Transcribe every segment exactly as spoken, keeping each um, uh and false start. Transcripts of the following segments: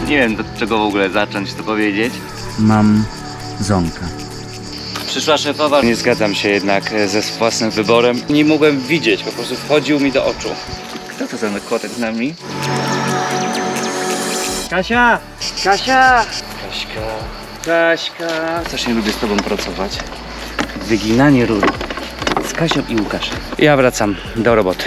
Nie wiem, do czego w ogóle zacząć to powiedzieć. Mam zonka. Przyszła szefowa. Nie zgadzam się jednak ze własnym wyborem. Nie mogłem widzieć, po prostu wchodził mi do oczu. Kto to za kotek z nami? Kasia! Kasia! Kaśka! Kaśka! Strasznie lubię z tobą pracować. Wyginanie rury. Z Kasią i Łukaszem. Ja wracam do roboty.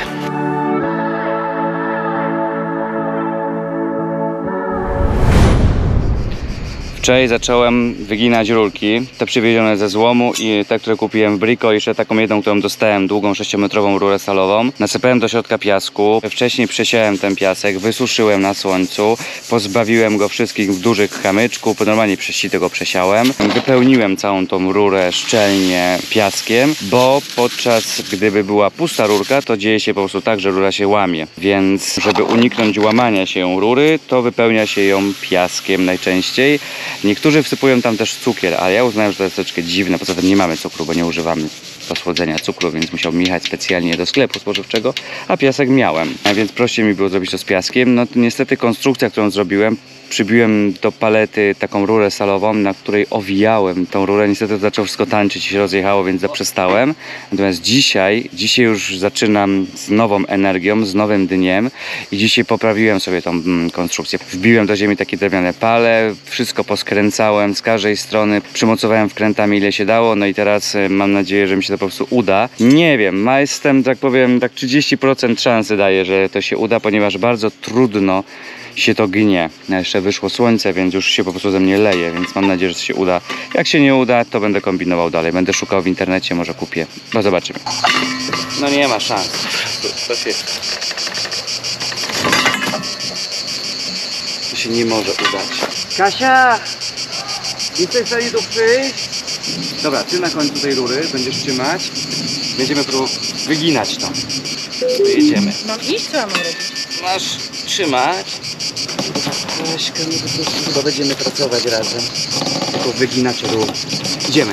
Wczoraj zacząłem wyginać rurki, te przywiezione ze złomu i te, które kupiłem w Brico, jeszcze taką jedną, którą dostałem, długą sześciometrową rurę stalową. Nasypałem do środka piasku, wcześniej przesiałem ten piasek, wysuszyłem na słońcu, pozbawiłem go wszystkich dużych kamyczków, normalnie prześciutko go przesiałem. Wypełniłem całą tą rurę szczelnie piaskiem, bo podczas gdyby była pusta rurka, to dzieje się po prostu tak, że rura się łamie. Więc żeby uniknąć łamania się rury, to wypełnia się ją piaskiem najczęściej. Niektórzy wsypują tam też cukier, ale ja uznałem, że to jest troszeczkę dziwne. Poza tym nie mamy cukru, bo nie używamy do słodzenia cukru, więc musiałbym jechać specjalnie do sklepu spożywczego, a piasek miałem. A więc prościej mi było zrobić to z piaskiem. No niestety konstrukcja, którą zrobiłem, przybiłem do palety taką rurę stalową, na której owijałem tą rurę. Niestety to zaczęło wszystko tańczyć i się rozjechało, więc zaprzestałem. Natomiast dzisiaj, dzisiaj już zaczynam z nową energią, z nowym dniem i dzisiaj poprawiłem sobie tą mm, konstrukcję. Wbiłem do ziemi takie drewniane pale, wszystko poskręcałem z każdej strony, przymocowałem wkrętami ile się dało, no i teraz y, mam nadzieję, że mi się to po prostu uda. Nie wiem, ma jestem, tak powiem, tak trzydzieści procent szansy daję, że to się uda, ponieważ bardzo trudno się to gnie. Jeszcze wyszło słońce, więc już się po prostu ze mnie leje, więc mam nadzieję, że to się uda. Jak się nie uda, to będę kombinował dalej. Będę szukał w internecie, może kupię. No zobaczymy. No nie ma szans. To się... To się nie może udać. Kasia! Jesteś w stanie tu przyjść? Dobra, ty na końcu tej rury będziesz trzymać. Będziemy próbować wyginać to. To jedziemy. Mam iść, co mam robić? Masz trzymać. Kaśka, my po prostu chyba będziemy pracować razem. Tylko wyginać rury. Idziemy.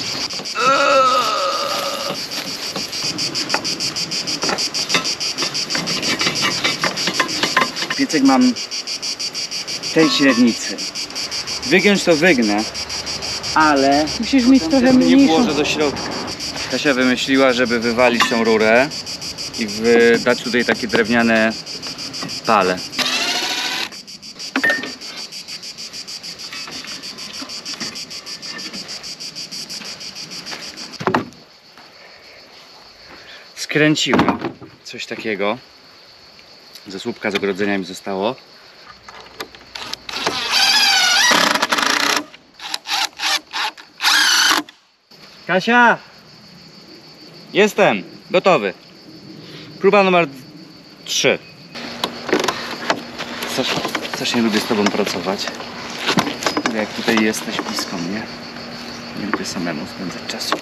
Piecek mam tej średnicy. Wygiąć to wygnę, ale Musisz mieć trochę nie mniejszą. włożę do środka. Kasia wymyśliła, żeby wywalić tą rurę i wy... dać tutaj takie drewniane pale. Skręciłem coś takiego. Ze słupka z ogrodzenia mi zostało. Kasia! Jestem! Gotowy! Próba numer trzy. Strasznie, strasznie lubię z tobą pracować. Jak tutaj jesteś blisko mnie. Nie lubię samemu spędzać czasu.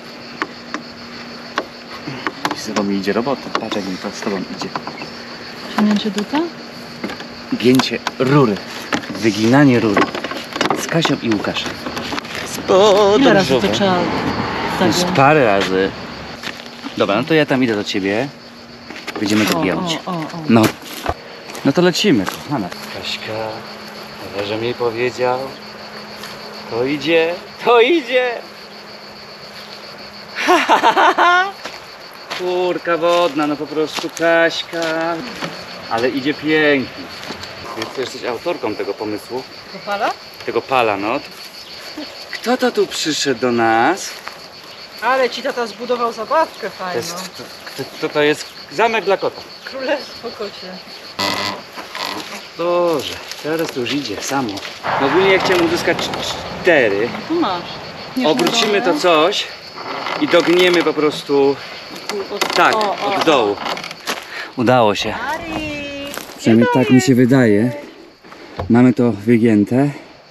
I z tobą mi idzie robota. Patrz, jak mi to z tobą idzie. Ciągnięcie duta? Gięcie rury. Wyginanie rury. Z Kasią i Łukaszem. Ile razy to trzeba Z zagiąć? parę razy. Dobra, no to ja tam idę do ciebie. Będziemy to giąć. O, o, o. No. No to lecimy, kochana. Kaśka, że mi powiedział. To idzie, to idzie. Kurka wodna, no po prostu Kaśka. Ale idzie pięknie. Więc ty jesteś autorką tego pomysłu. Kopala? Tego pala, no. Kto to tu przyszedł do nas? Ale ci tata zbudował zabawkę To fajną. jest, to, to, to, to jest zamek dla kota. Królestwo kocie. Boże, teraz to już idzie samo. No ogólnie ja chciałem uzyskać cztery. Tu masz. Nie Obrócimy na dole? to coś i dogniemy po prostu Od- tak, o, o, od dołu. Udało się. Ari! Przynajmniej tak mi się wydaje. Mamy to wygięte.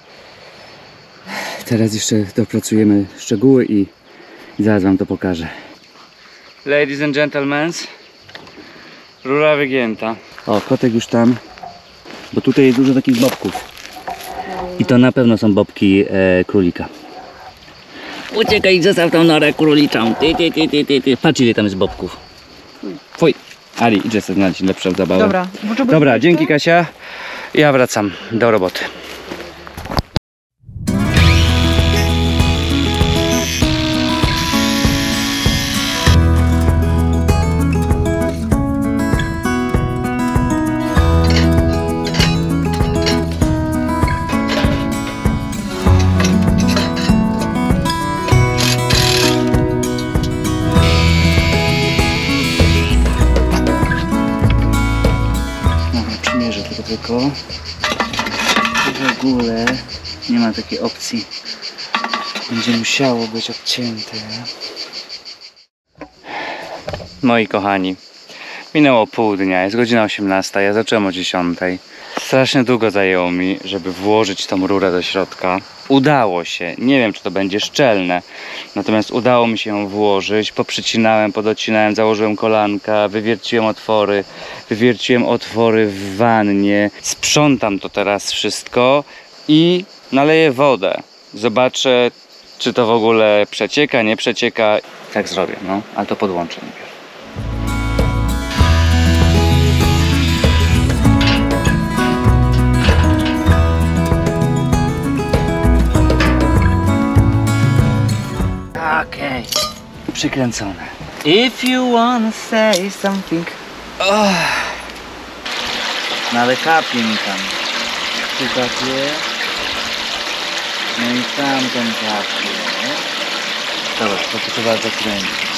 Teraz jeszcze dopracujemy szczegóły i zaraz wam to pokażę. Ladies and gentlemen, rura wygięta. O, kotek już tam, bo tutaj jest dużo takich bobków. I to na pewno są bobki e, królika. Uciekaj, zostaw tą norę króliczą. Ty, ty, ty, ty, ty, ty. Patrz, ile tam jest bobków. Fuj. Ali, idzie sobie znaleźć lepszą zabawę. Dobra, Dobra, dzięki Kasia. Ja wracam do roboty. to tylko w ogóle nie ma takiej opcji. Będzie musiało być odcięte. Moi kochani, minęło pół dnia, jest godzina osiemnasta, ja zacząłem o dziesiątej. Strasznie długo zajęło mi, żeby włożyć tą rurę do środka. Udało się, nie wiem czy to będzie szczelne, natomiast udało mi się ją włożyć. Poprzycinałem, podocinałem, założyłem kolanka, wywierciłem otwory, wywierciłem otwory w wannie. Sprzątam to teraz wszystko i naleję wodę. Zobaczę, czy to w ogóle przecieka, nie przecieka. Tak zrobię, no, ale to podłączę najpierw. Okej, okay. Przykręcone. If you wanna say something. Oh. No ale kapie mi tam. Tu kapie. No i tamten kapie. Dobra, to trzeba zakręcić.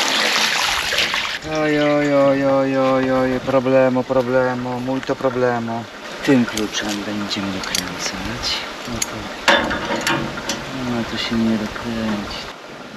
Oj, oj, oj, oj, oj, oj, problemo, problemo, mój to problemo. Tym kluczem będziemy dokręcać. No to, no to się nie dokręci.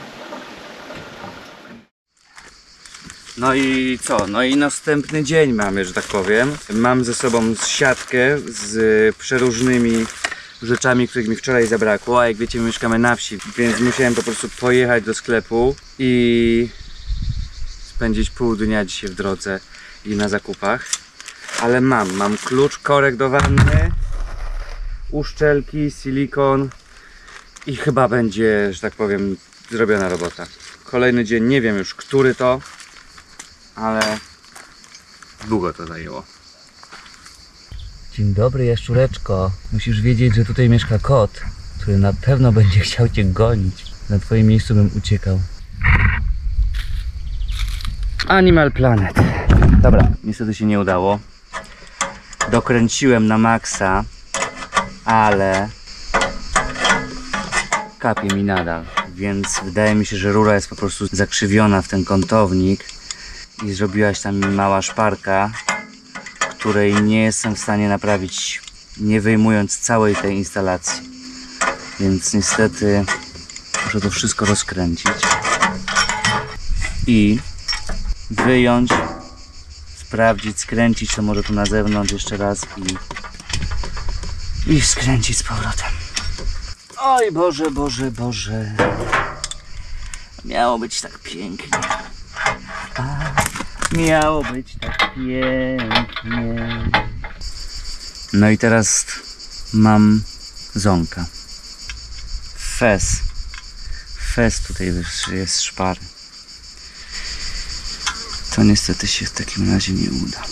No i co? No i następny dzień mamy, że tak powiem. Mam ze sobą siatkę z przeróżnymi rzeczami, których mi wczoraj zabrakło, a jak wiecie, my mieszkamy na wsi, więc musiałem po prostu pojechać do sklepu i spędzić pół dnia dzisiaj w drodze i na zakupach. Ale mam, mam klucz, korek do wanny, uszczelki, silikon i chyba będzie, że tak powiem, zrobiona robota. Kolejny dzień, nie wiem już który to, ale długo to zajęło. Dzień dobry, jaszczureczko. Musisz wiedzieć, że tutaj mieszka kot, który na pewno będzie chciał cię gonić. Na twoim miejscu bym uciekał. Animal Planet. Dobra, niestety się nie udało. Dokręciłem na maksa, ale kapie mi nadal, więc wydaje mi się, że rura jest po prostu zakrzywiona w ten kątownik i zrobiłaś tam mała szparka, której nie jestem w stanie naprawić, nie wyjmując całej tej instalacji. Więc niestety muszę to wszystko rozkręcić i wyjąć, sprawdzić, skręcić to może tu na zewnątrz jeszcze raz i, i skręcić z powrotem. Oj Boże, Boże, Boże. Miało być tak pięknie. A, miało być tak pięknie. No i teraz mam zonka. Fez. Fez tutaj jest szpary. To niestety się w takim razie nie uda.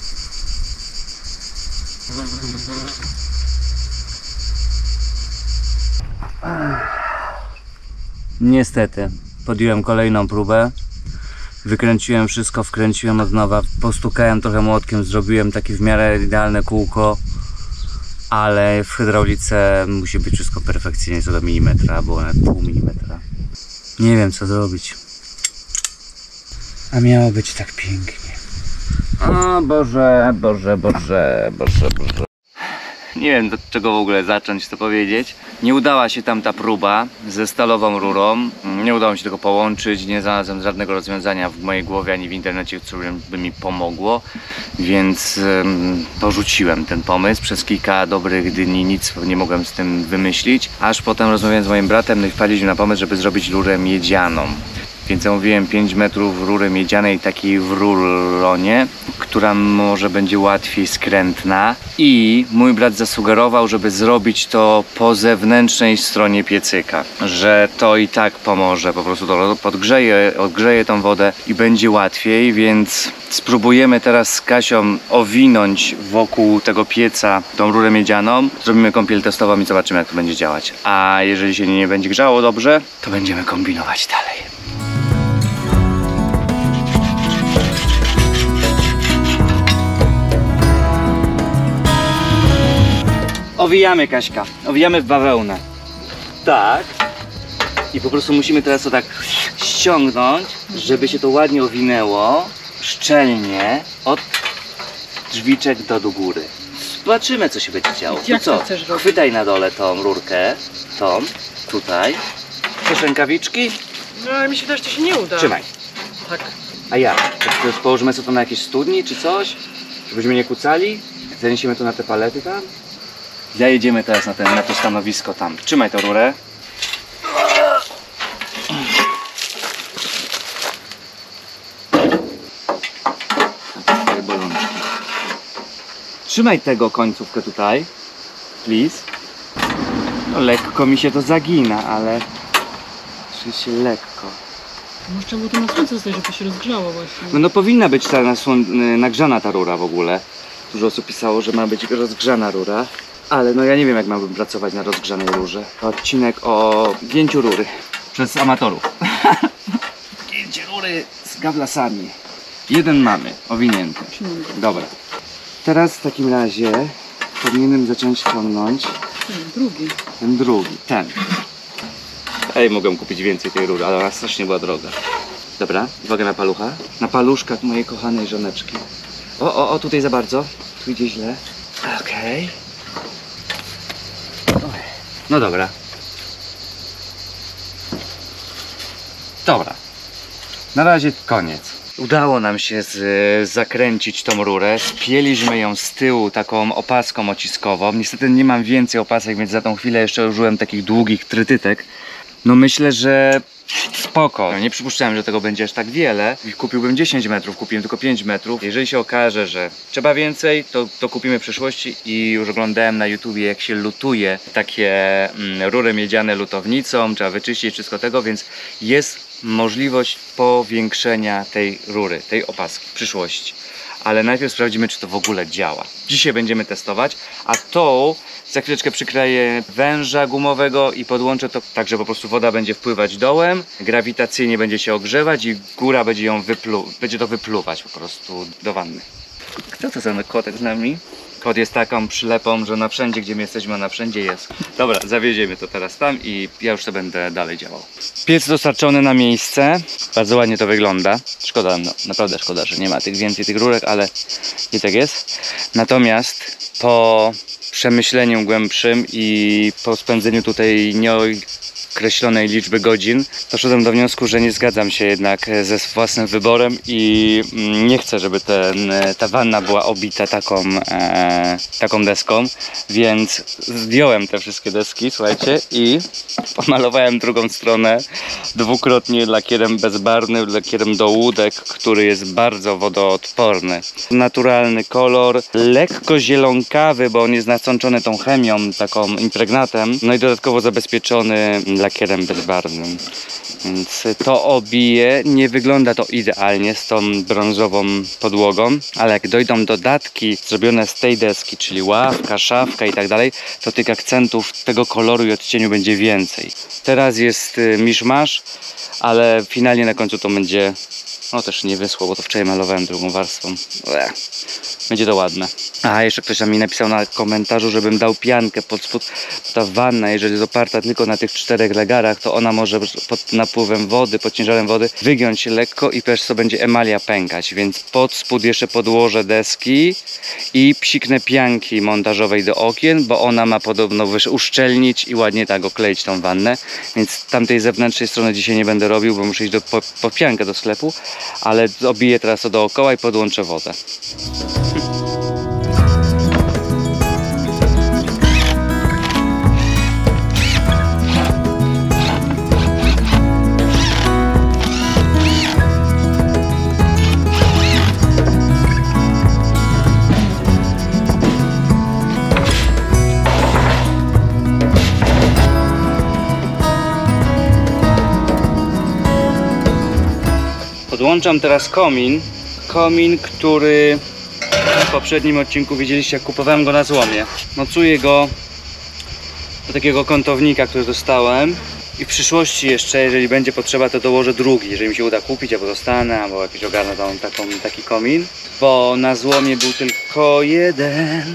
Niestety podjąłem kolejną próbę. Wykręciłem wszystko, wkręciłem od nowa, postukałem trochę młotkiem, zrobiłem takie w miarę idealne kółko, ale w hydraulice musi być wszystko perfekcyjnie co do milimetra, albo nawet pół milimetra. Nie wiem co zrobić. A miało być tak pięknie. O Boże, Boże, Boże, Boże, Boże. Nie wiem do czego w ogóle zacząć to powiedzieć. Nie udała się tam ta próba ze stalową rurą. Nie udało mi się tego połączyć. Nie znalazłem żadnego rozwiązania w mojej głowie ani w internecie, które by mi pomogło. Więc um, porzuciłem ten pomysł. Przez kilka dobrych dni nic nie mogłem z tym wymyślić. Aż potem rozmawiałem z moim bratem, no i wpadliśmy na pomysł, żeby zrobić rurę miedzianą. Więc zamówiłem pięć metrów rury miedzianej, takiej w rulonie, która może będzie łatwiej skrętna. I mój brat zasugerował, żeby zrobić to po zewnętrznej stronie piecyka, że to i tak pomoże, po prostu to podgrzeje, odgrzeje tą wodę i będzie łatwiej, więc spróbujemy teraz z Kasią owinąć wokół tego pieca tą rurę miedzianą. Zrobimy kąpiel testową i zobaczymy jak to będzie działać. A jeżeli się nie będzie grzało dobrze, to będziemy kombinować dalej. Owijamy, Kaśka, owijamy w bawełnę. Tak. I po prostu musimy teraz to tak ściągnąć, żeby się to ładnie owinęło, szczelnie, od drzwiczek do, do góry. Zobaczymy, co się będzie działo. To Jak co? to chcesz robić? Chwytaj na dole tą rurkę, tą, tutaj. Chcesz rękawiczki? No ale mi się wydaje, że to się nie uda. Trzymaj. Tak. A jak? To jest- Położymy sobie to na jakieś studni czy coś? Żebyśmy nie kucali? Zaniesiemy to na te palety tam? Zajedziemy teraz na, ten, na to stanowisko tam. Trzymaj tą rurę. Takie bolączki. Trzymaj tego końcówkę tutaj. Please. No lekko mi się to zagina, ale... Oczywiście lekko. Może trzeba było to na słońce zostać, żeby to się rozgrzało właśnie. No, no powinna być ta na słon- y, nagrzana ta rura w ogóle. Dużo osób pisało, że ma być rozgrzana rura. Ale no ja nie wiem, jak mam pracować na rozgrzanej rurze. Odcinek o gięciu rury. Przez amatorów. Gięcie rury z gawlasami. Jeden mamy, owinięty. Dobra. Teraz w takim razie powinienem zacząć ciągnąć Nie, drugi. ten drugi, ten. Ej, mogę kupić więcej tej rury, ale ona strasznie była droga. Dobra, uwaga na palucha. Na paluszkach mojej kochanej żoneczki. O, o, o, tutaj za bardzo. Tu idzie źle. Okej. Oj. No dobra. Dobra. Na razie koniec. Udało nam się z, zakręcić tą rurę. Spięliśmy ją z tyłu taką opaską ociskową. Niestety nie mam więcej opasek, więc za tą chwilę jeszcze użyłem takich długich trytytek. No myślę, że spoko. Nie przypuszczałem, że tego będzie aż tak wiele. Kupiłbym dziesięć metrów, kupiłem tylko pięć metrów. Jeżeli się okaże, że trzeba więcej, to, to kupimy w przyszłości. I już oglądałem na YouTubie, jak się lutuje takie mm, rury miedziane lutownicą. Trzeba wyczyścić wszystko tego, więc jest możliwość powiększenia tej rury, tej opaski w przyszłości. Ale najpierw sprawdzimy, czy to w ogóle działa. Dzisiaj będziemy testować, a tą za chwileczkę przykleję węża gumowego i podłączę to tak, że po prostu woda będzie wpływać dołem, grawitacyjnie będzie się ogrzewać i góra będzie ją wyplu będzie to wypluwać po prostu do wanny. Kto to za kotek z nami? Kot jest taką przylepą, że na wszędzie, gdzie my jesteśmy, na wszędzie jest. Dobra, zawieziemy to teraz tam i ja już to będę dalej działał. Piec dostarczony na miejsce. Bardzo ładnie to wygląda. Szkoda, no naprawdę szkoda, że nie ma tych więcej tych rurek, ale nie tak jest. Natomiast po przemyśleniu głębszym i po spędzeniu tutaj nieokreślonej liczby godzin doszedłem do wniosku, że nie zgadzam się jednak ze własnym wyborem i nie chcę, żeby ten, ta wanna była obita taką, e, taką deską, więc zdjąłem te wszystkie deski, słuchajcie, i pomalowałem drugą stronę dwukrotnie lakierem bezbarwnym, lakierem do łódek, który jest bardzo wodoodporny. Naturalny kolor, lekko zielonkawy, bo on jest nasączony tą chemią, taką impregnatem, no i dodatkowo zabezpieczony lakierem bezbarwnym. Więc to obije. Nie wygląda to idealnie z tą brązową podłogą, ale jak dojdą dodatki zrobione z tej deski, czyli ławka, szafka i tak dalej, to tych akcentów tego koloru i odcieniu będzie więcej. Teraz jest miszmasz, ale finalnie na końcu to będzie, no też nie wyschło, bo to wczoraj malowałem drugą warstwą. Ech. Będzie to ładne. A jeszcze ktoś tam mi napisał na komentarzu, żebym dał piankę pod spód. Ta wanna, jeżeli jest oparta tylko na tych czterech legarach, to ona może pod napływem wody, pod ciężarem wody wygiąć się lekko i też co będzie emalia pękać. Więc pod spód jeszcze podłożę deski i psiknę pianki montażowej do okien, bo ona ma podobno uszczelnić i ładnie tak okleić tą wannę. Więc tamtej zewnętrznej strony dzisiaj nie będę robił, bo muszę iść do, po, po piankę do sklepu, ale obiję teraz to dookoła i podłączę wodę. Podłączam teraz komin. Komin, który w poprzednim odcinku widzieliście, jak kupowałem go na złomie. Mocuję go do takiego kątownika, który dostałem. I w przyszłości jeszcze, jeżeli będzie potrzeba, to dołożę drugi. Jeżeli mi się uda kupić, albo dostanę, albo jakiś ogarnę tą, taką, taki komin. Bo na złomie był tylko jeden.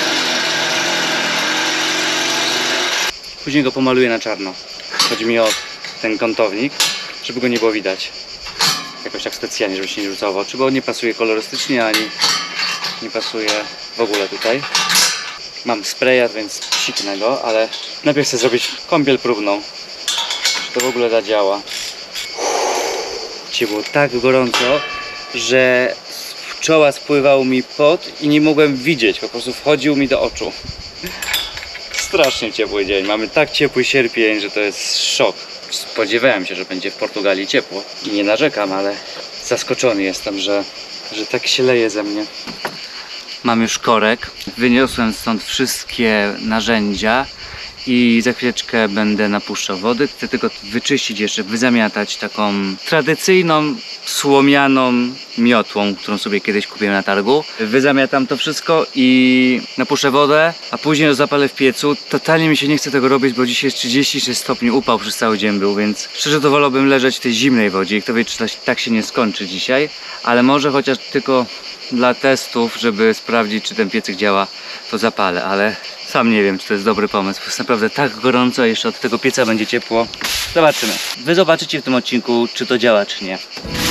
Później go pomaluję na czarno. Chodzi mi o ten kątownik, żeby go nie było widać. Jakoś tak specjalnie, żeby się nie rzucało w oczy, bo nie pasuje kolorystycznie, ani nie pasuje w ogóle tutaj. Mam sprayar, więc psiknę go, ale najpierw chcę zrobić kąpiel próbną. Czy to w ogóle zadziała? Dzisiaj było tak gorąco, że z czoła spływał mi pot i nie mogłem widzieć, po prostu wchodził mi do oczu. Strasznie ciepły dzień, mamy tak ciepły sierpień, że to jest szok. Spodziewałem się, że będzie w Portugalii ciepło i nie narzekam, ale zaskoczony jestem, że, że tak się leje ze mnie. Mam już korek, wyniosłem stąd wszystkie narzędzia i za chwileczkę będę napuszczał wody. Chcę tylko wyczyścić jeszcze, wyzamiatać taką tradycyjną, słomianą miotłą, którą sobie kiedyś kupiłem na targu. Wyzamiatam to wszystko i napuszczę wodę, a później ją zapalę w piecu. Totalnie mi się nie chce tego robić, bo dzisiaj jest trzydzieści sześć stopni, upał przez cały dzień był, więc szczerze to wolałbym leżeć w tej zimnej wodzie i kto wie, czy to tak się nie skończy dzisiaj, ale może chociaż tylko dla testów, żeby sprawdzić, czy ten piecyk działa, to zapalę, ale sam nie wiem, czy to jest dobry pomysł. Jest naprawdę tak gorąco, a jeszcze od tego pieca będzie ciepło. Zobaczymy. Wy zobaczycie w tym odcinku, czy to działa, czy nie.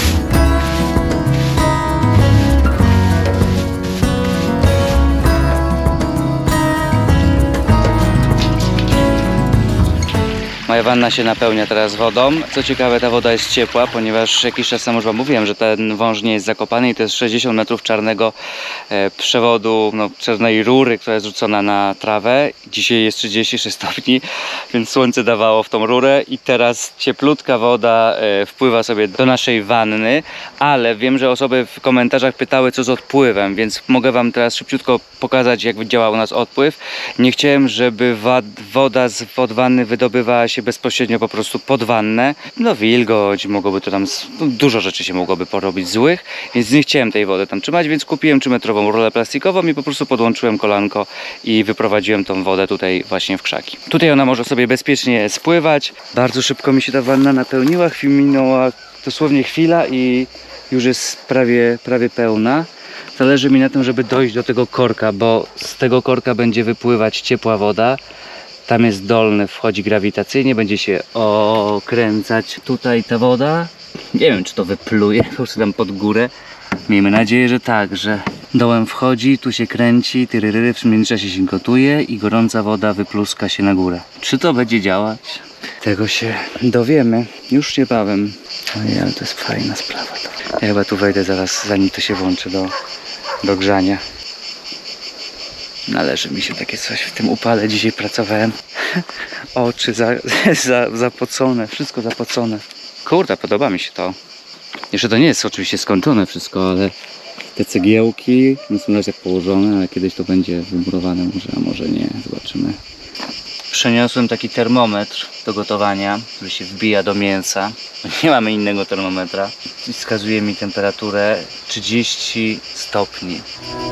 Moja wanna się napełnia teraz wodą. Co ciekawe, ta woda jest ciepła, ponieważ jakiś czas temu już wam mówiłem, że ten wąż nie jest zakopany i to jest sześćdziesiąt metrów czarnego e, przewodu, no, czarnej rury, która jest rzucona na trawę. Dzisiaj jest trzydzieści sześć stopni, więc słońce dawało w tą rurę i teraz cieplutka woda e, wpływa sobie do naszej wanny, ale wiem, że osoby w komentarzach pytały, co z odpływem, więc mogę wam teraz szybciutko pokazać, jak działa u nas odpływ. Nie chciałem, żeby woda z wod wanny wydobywała się bezpośrednio po prostu pod wannę. No wilgoć, mogłoby to tam, no, dużo rzeczy się mogłoby porobić złych, więc nie chciałem tej wody tam trzymać, więc kupiłem trzymetrową rurę plastikową i po prostu podłączyłem kolanko i wyprowadziłem tą wodę tutaj właśnie w krzaki. Tutaj ona może sobie bezpiecznie spływać. Bardzo szybko mi się ta wanna napełniła, chwil minęła dosłownie chwila i już jest prawie, prawie pełna. Zależy mi na tym, żeby dojść do tego korka, bo z tego korka będzie wypływać ciepła woda. Tam jest dolny, wchodzi grawitacyjnie, będzie się okręcać tutaj ta woda. Nie wiem, czy to wypluje, po prostu tam pod górę. Miejmy nadzieję, że tak, że dołem wchodzi, tu się kręci, tyryryry, w międzyczasie się gotuje i gorąca woda wypluska się na górę. Czy to będzie działać? Tego się dowiemy już niebawem. Ojej, ale to jest fajna sprawa. Ja chyba tu wejdę zaraz, zanim to się włączy do, do grzania. Należy mi się takie coś. W tym upale dzisiaj pracowałem. Oczy za, za, zapocone, wszystko zapocone. Kurde, podoba mi się to. Jeszcze to nie jest oczywiście skończone wszystko, ale te cegiełki no są jak położone, ale kiedyś to będzie wymurowane może, a może nie. Zobaczymy. Przeniosłem taki termometr do gotowania, który się wbija do mięsa. Nie mamy innego termometra. I wskazuje mi temperaturę trzydzieści stopni.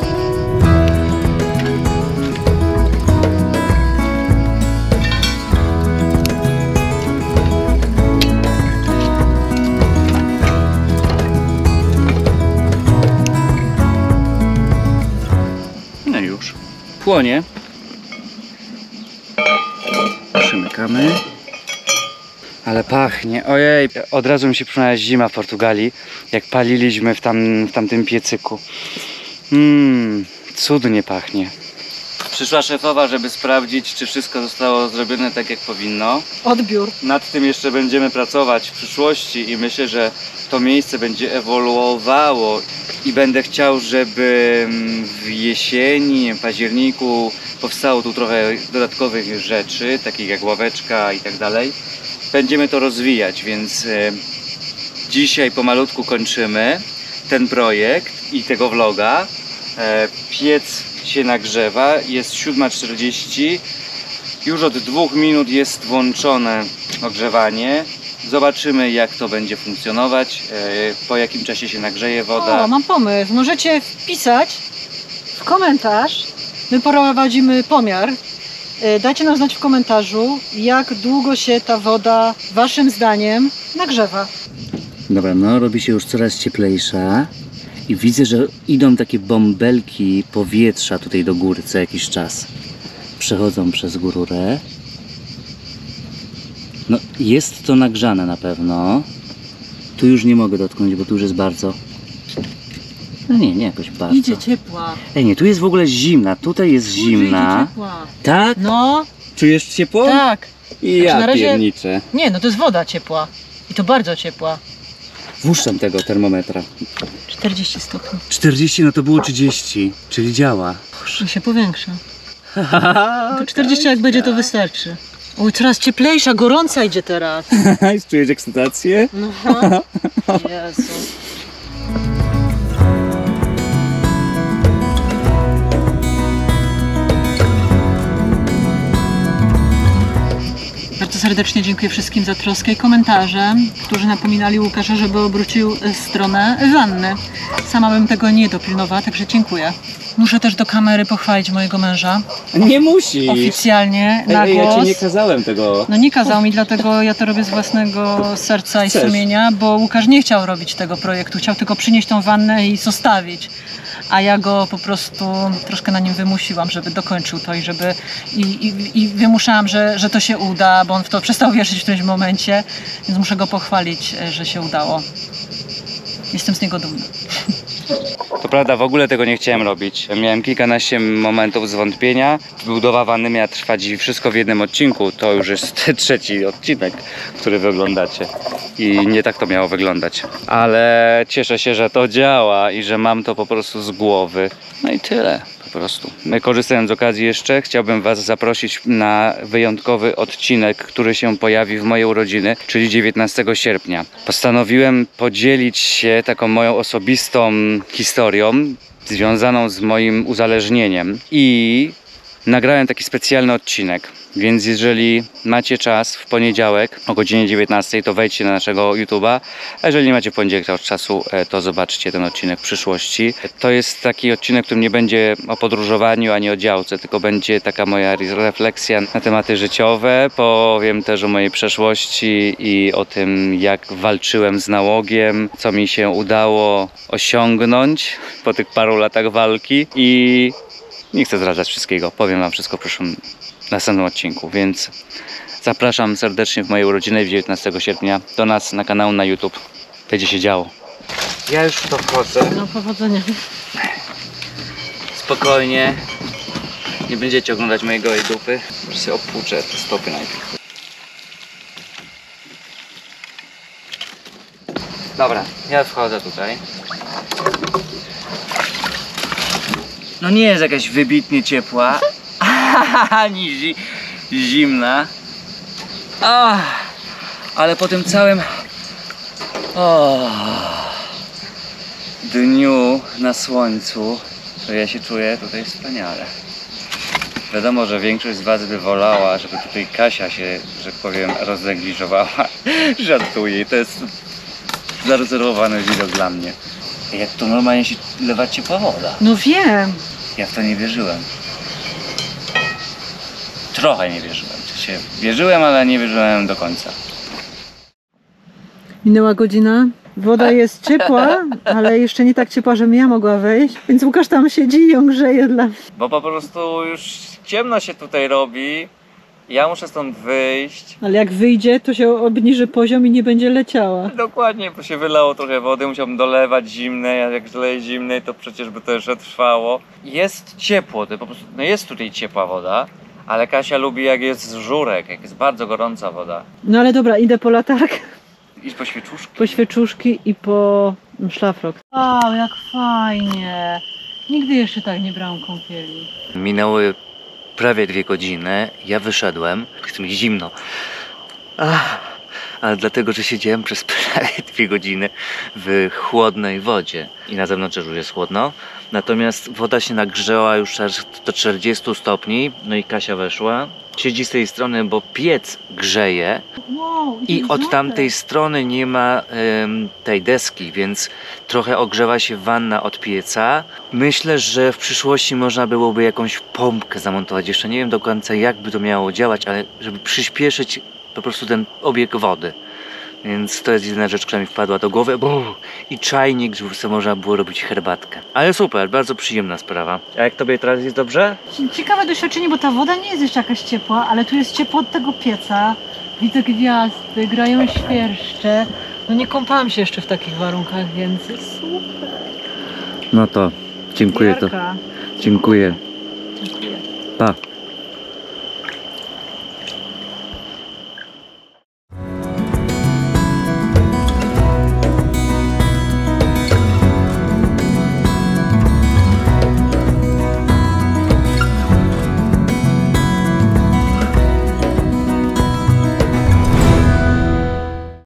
No już. Płonie. Przymykamy. Ale pachnie. Ojej, od razu mi się przypomniała zima w Portugalii, jak paliliśmy w, tam, w tamtym piecyku. Mmm, cudnie pachnie. Przyszła szefowa, żeby sprawdzić, czy wszystko zostało zrobione tak, jak powinno. Odbiór. Nad tym jeszcze będziemy pracować w przyszłości i myślę, że to miejsce będzie ewoluowało i będę chciał, żeby w jesieni, w październiku powstało tu trochę dodatkowych rzeczy, takich jak ławeczka i tak dalej. Będziemy to rozwijać, więc e, dzisiaj pomalutku kończymy ten projekt i tego vloga. E, piec się nagrzewa, jest siódma czterdzieści. Już od dwóch minut jest włączone ogrzewanie. Zobaczymy, jak to będzie funkcjonować, e, po jakim czasie się nagrzeje woda. O, mam pomysł. Możecie wpisać w komentarz. My prowadzimy pomiar. E, Dajcie nam znać w komentarzu, jak długo się ta woda waszym zdaniem nagrzewa. Dobra, no robi się już coraz cieplejsza i widzę, że idą takie bąbelki powietrza tutaj do góry co jakiś czas. Przechodzą przez rurę. No jest to nagrzane na pewno. Tu już nie mogę dotknąć, bo tu już jest bardzo No nie, nie jakoś bardzo. Idzie ciepła. Ej, nie, tu jest w ogóle zimna, tutaj jest Kurczę, zimna. Idzie ciepła. Tak? No, Czujesz ciepło? tak. I Znaczy, ja na razie- pierniczę. Nie, no to jest woda ciepła. I to bardzo ciepła. Włóżam tego termometra. czterdzieści stopni. czterdzieści, no to było trzydzieści, czyli działa. To się powiększa. To czterdzieści jak będzie, to wystarczy. Oj, coraz cieplejsza, gorąca idzie teraz. Czujesz ekscytację? No. Jezu. Bardzo serdecznie dziękuję wszystkim za troskę i komentarze, którzy napominali Łukasza, żeby obrócił stronę wanny. Sama bym tego nie dopilnowała, także dziękuję. Muszę też do kamery pochwalić mojego męża. Nie musisz. Oficjalnie, na Ej, głos. ja ci nie kazałem tego. No nie kazał mi, dlatego ja to robię z własnego serca i Chcesz. sumienia, bo Łukasz nie chciał robić tego projektu, chciał tylko przynieść tą wannę i zostawić. A ja go po prostu troszkę na nim wymusiłam, żeby dokończył to i żeby i, i, i wymuszałam, że, że to się uda, bo on w to przestał wierzyć w którymś momencie, więc muszę go pochwalić, że się udało. Jestem z niego dumna. To prawda, w ogóle tego nie chciałem robić. Miałem kilkanaście momentów zwątpienia. Budowa wanny miała trwać i wszystko w jednym odcinku. To już jest trzeci odcinek, który wy oglądacie. I nie tak to miało wyglądać. Ale cieszę się, że to działa i że mam to po prostu z głowy. No i tyle. Po prostu. Korzystając z okazji jeszcze, chciałbym was zaprosić na wyjątkowy odcinek, który się pojawi w moje urodziny, czyli dziewiętnastego sierpnia. Postanowiłem podzielić się taką moją osobistą historią związaną z moim uzależnieniem i nagrałem taki specjalny odcinek. Więc jeżeli macie czas w poniedziałek o godzinie dziewiętnastej, to wejdźcie na naszego YouTube'a, a jeżeli nie macie w poniedziałek od czasu, to zobaczcie ten odcinek w przyszłości. To jest taki odcinek, w którym nie będzie o podróżowaniu ani o działce, tylko będzie taka moja refleksja na tematy życiowe. Powiem też o mojej przeszłości i o tym, jak walczyłem z nałogiem, co mi się udało osiągnąć po tych paru latach walki i nie chcę zdradzać wszystkiego, powiem wam wszystko w przyszłym następnym odcinku, więc zapraszam serdecznie w moje urodziny dziewiętnastego sierpnia do nas na kanał na YouTube. Będzie się działo. Ja już w to wchodzę. No powodzenia. Spokojnie. Nie będziecie oglądać mojej gołej dupy. Może sobie opłuczę te stopy najpierw. Dobra, ja wchodzę tutaj. No nie jest jakaś wybitnie ciepła, ani zi zimna. Ah, ale po tym całym oh, dniu na słońcu, to ja się czuję tutaj wspaniale. Wiadomo, że większość z was by wolała, żeby tutaj Kasia się, że powiem, roznegliżowała. Żartuję, to jest zarezerwowany widok dla mnie. Jak to normalnie się lewa ciepła woda. No wiem. Ja w to nie wierzyłem. Trochę nie wierzyłem. W sensie wierzyłem, ale nie wierzyłem do końca. Minęła godzina. Woda jest ciepła, ale jeszcze nie tak ciepła, żebym ja mogła wejść. Więc Łukasz tam siedzi i ją grzeje dla mnie. Bo po prostu już ciemno się tutaj robi. Ja muszę stąd wyjść. Ale jak wyjdzie, to się obniży poziom i nie będzie leciała. Dokładnie, bo się wylało trochę wody, musiałbym dolewać zimnej, a jak zleję zimnej, to przecież by to jeszcze trwało. Jest ciepło, to po prostu, no jest tutaj ciepła woda, ale Kasia lubi jak jest z żurek, jak jest bardzo gorąca woda. No ale dobra, idę po latarkę, Idź po świeczuszki. po świeczuszki i po szlafrok. O, jak fajnie. Nigdy jeszcze tak nie brałam kąpieli. Minęły prawie dwie godziny, ja wyszedłem, jest mi zimno. Ach, ale dlatego, że siedziałem przez prawie dwie godziny w chłodnej wodzie i na zewnątrz już jest chłodno. Natomiast woda się nagrzała już aż do czterdziestu stopni, no i Kasia weszła. Siedzi z tej strony, bo piec grzeje Wow, i od tamtej strony nie ma ym, tej deski, więc trochę ogrzewa się wanna od pieca. Myślę, że w przyszłości można byłoby jakąś pompkę zamontować. Jeszcze nie wiem do końca, jak by to miało działać, ale żeby przyspieszyć po prostu ten obieg wody. Więc to jest jedyna rzecz, która mi wpadła do głowy. Buu, i czajnik, żeby sobie można było robić herbatkę. Ale super, bardzo przyjemna sprawa. A jak tobie teraz jest dobrze? Ciekawe doświadczenie, bo ta woda nie jest jeszcze jakaś ciepła, ale tu jest ciepło od tego pieca. Widzę gwiazdy, grają świerszcze. No nie kąpałam się jeszcze w takich warunkach, więc jest super. No to dziękuję. To, Jarka. dziękuję. Dziękuję. Pa.